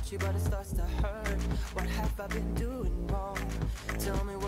you, but it starts to hurt. What have I been doing wrong? Tell me